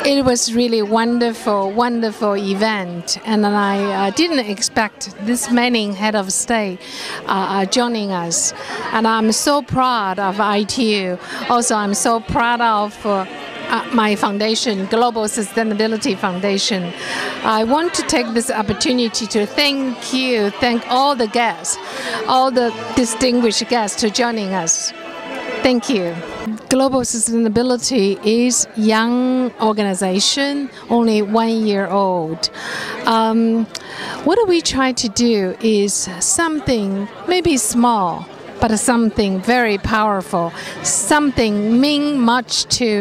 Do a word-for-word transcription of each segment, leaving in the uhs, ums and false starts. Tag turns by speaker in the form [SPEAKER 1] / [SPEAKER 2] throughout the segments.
[SPEAKER 1] It was really wonderful, wonderful event, and I uh, didn't expect this many head of state uh, uh, joining us. And I'm so proud of I T U. Also, I'm so proud of uh, Uh, my foundation, Global Sustainability Foundation. I want to take this opportunity to thank you, thank all the guests, all the distinguished guests to joining us. Thank you. Global Sustainability is young organization, only one year old. Um, what we try to do is something maybe small, but something very powerful, something mean much to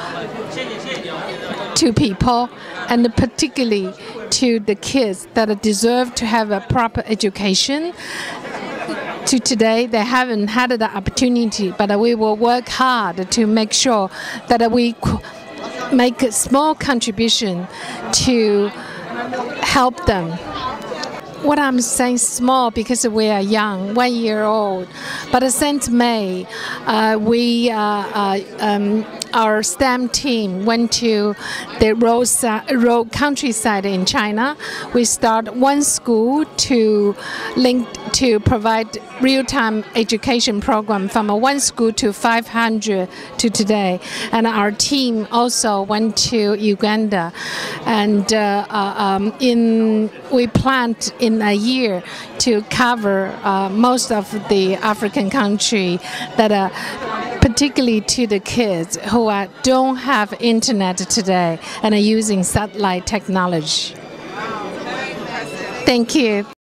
[SPEAKER 1] to people, and particularly to the kids that deserve to have a proper education. To today, they haven't had the opportunity, but we will work hard to make sure that we make a small contribution to help them. What I'm saying small because we are young, one year old, but since May, uh, we uh, uh, um, our STEM team went to the rural, rural countryside in China. We start one school to link to provide real-time education program from a one school to five hundred to today. And our team also went to Uganda, and uh, uh, um, in we planned in a year to cover uh, most of the African country that are particularly to the kids who are, don't have internet today and are using satellite technology. Thank you.